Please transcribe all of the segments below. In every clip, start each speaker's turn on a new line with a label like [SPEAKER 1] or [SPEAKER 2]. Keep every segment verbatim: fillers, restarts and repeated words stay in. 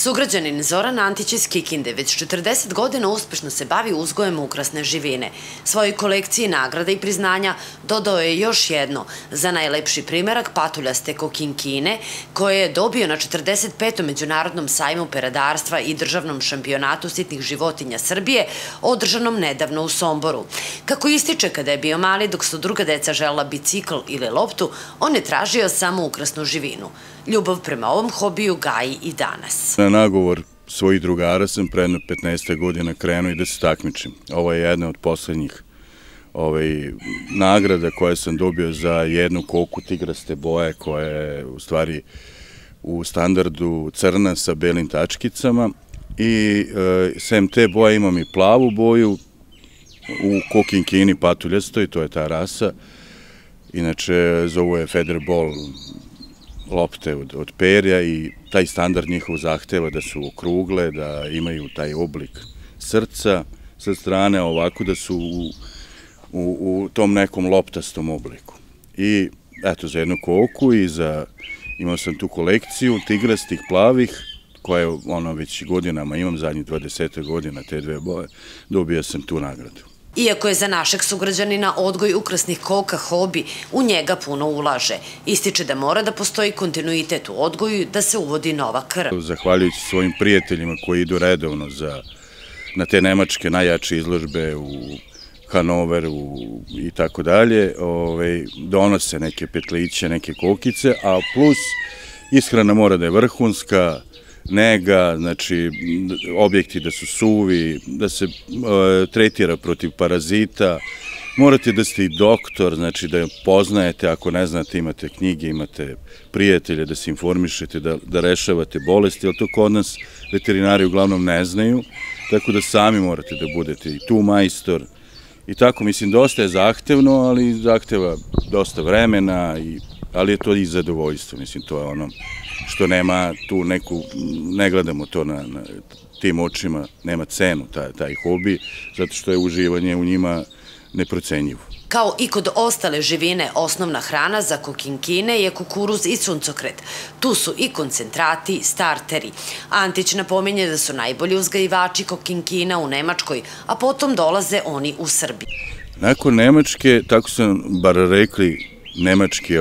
[SPEAKER 1] Sugrađanin Zoran Antić iz Kikinde već četrdeset godina uspešno se bavi uzgojem ukrasne živine. Svojoj kolekciji nagrada i priznanja dodao je još jedno za najlepši primerak patuljaste kokinkine koje je dobio na četrdeset petom Međunarodnom sajmu peradarstva i državnom šampionatu sitnih životinja Srbije održanom nedavno u Somboru. Kako ističe, kada je bio mali dok su druga deca želela bicikl ili loptu, on je tražio samo ukrasnu živinu. Ljubav prema ovom hobiju gaji i danas.
[SPEAKER 2] Na nagovor svojih drugara sam pre petnaest godina krenuo i da se takmičim. Ovo je jedna od poslednjih nagrada koje sam dobio za jednu koku tigraste boje koja je u stvari u standardu crna sa belim tačkicama i sem te boje imam i plavu boju u kokinkini patuljastoj, to je ta rasa. Inače zovu je Federball lopte od perja i taj standard njihov zahteva da su okrugle, da imaju taj oblik srca sa strane, ovako da su u tom nekom loptastom obliku. I eto, za jednu koku i za, imao sam tu kolekciju tigrastih plavih, koje ono već godinama imam, zadnjih dvadeset godina, te dve boje, dobio sam tu nagradu.
[SPEAKER 1] Iako je za našeg sugrađanina odgoj ukrasnih koka hobi, u njega puno ulaže. Ističe da mora da postoji kontinuitet u odgoju i da se uvodi nova krv.
[SPEAKER 2] Zahvaljujući svojim prijateljima koji idu redovno na te nemačke najjače izložbe u Hanoveru i tako dalje, donose neke petliće, neke kokice, a plus ishrana mora da je vrhunska, nega, znači objekti da su suvi, da se tretira protiv parazita, morate da ste i doktor, znači da poznajete, ako ne znate, imate knjige, imate prijatelje, da se informišete, da rešavate bolesti, ali to kod nas veterinari uglavnom ne znaju, tako da sami morate da budete i tu majstor. I tako, mislim, dosta je zahtevno, ali zahteva dosta vremena, ali je to i zadovoljstvo, mislim, to je ono što nema tu neku, ne gledamo to na tim očima, nema cenu taj hobi, zato što je uživanje u njima neprocenjivo.
[SPEAKER 1] Kao i kod ostale živine, osnovna hrana za kokinkine je kukuruz i suncokret. Tu su i koncentrati, starteri. Antić napominje da su najbolji uzgajivači kokinkina u Nemačkoj, a potom dolaze oni u Srbiji.
[SPEAKER 2] Nakon Nemačke, tako sam bar rekli, nemački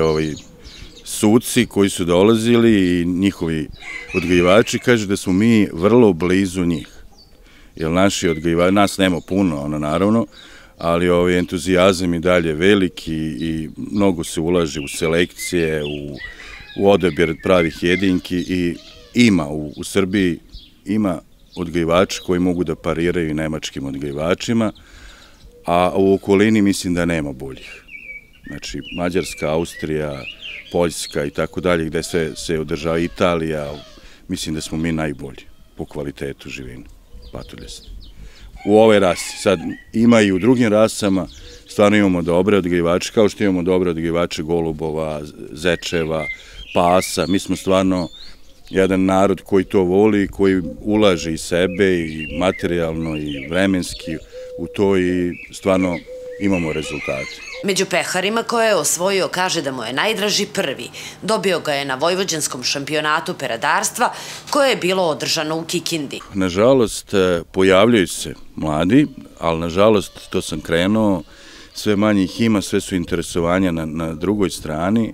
[SPEAKER 2] suci koji su dolazili i njihovi odgajivači kažu da smo mi vrlo blizu njih. Jer naši odgajivači, nas nema puno, ono naravno, ali entuzijazam i dalje veliki i mnogo se ulaže u selekcije, u odabir pravih jedinki i ima u Srbiji, ima odgajivača koji mogu da pariraju nemačkim odgajivačima, a u okolini mislim da nema boljih. Znači, Mađarska, Austrija, Poljska i tako dalje, gde se održava Italija, mislim da smo mi najbolji po kvalitetu živine, patuljaste. U ovoj rasi. Sad ima i u drugim rasama, stvarno imamo dobre odgajivače, kao što imamo dobre odgajivače golubova, zečeva, pasa. Mi smo stvarno jedan narod koji to voli, koji ulaže i sebe i materijalno i vremenski u to i stvarno imamo rezultate.
[SPEAKER 1] Među peharima koje je osvojio kaže da mu je najdraži prvi. Dobio ga je na Vojvođanskom šampionatu peradarstva koje je bilo održano u Kikindi.
[SPEAKER 2] Nažalost, pojavljaju se mladi, ali nažalost to sam krenuo, sve manje ih ima, sve su interesovanja na drugoj strani.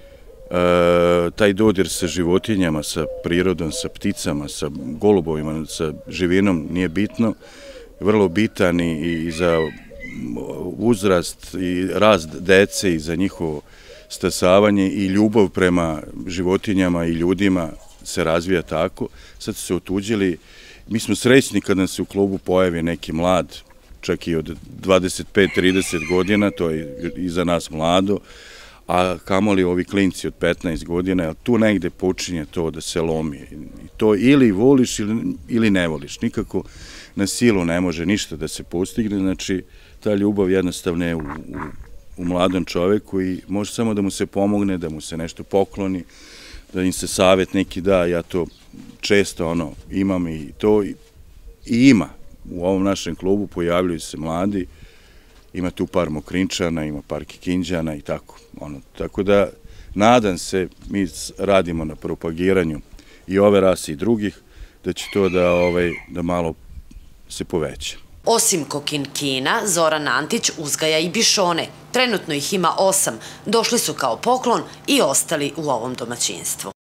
[SPEAKER 2] Taj dodir sa životinjama, sa prirodom, sa pticama, sa golubovima, sa živinom nije bitno, vrlo bitan i za uzrast i rast dece i za njihovo stasavanje i ljubav prema životinjama i ljudima se razvija tako. Sad su se otuđili. Mi smo srećni kad nam se u klubu pojavi neki mlad, čak i od dvadeset pet do trideset godina, to je i za nas mlado, a kamoli ovi klinci od petnaest godina, tu negde počinje to da se lomi. To ili voliš ili ne voliš. Nikako na silu ne može ništa da se postigne, znači ta ljubav jednostavno je u mladom čoveku i može samo da mu se pomogne, da mu se nešto pokloni, da im se savjet neki da, ja to često ono imam i to i ima. U ovom našem klubu pojavljuju se mladi, ima tu par Mokrinčana, ima par Kikinđana i tako. Tako da nadam se, mi radimo na propagiranju i ove rase i drugih, da će to da, ovaj, da malo se poveća.
[SPEAKER 1] Osim kokinkina, Zoran Antić uzgaja i bišone. Trenutno ih ima osam. Došli su kao poklon i ostali u ovom domaćinstvu.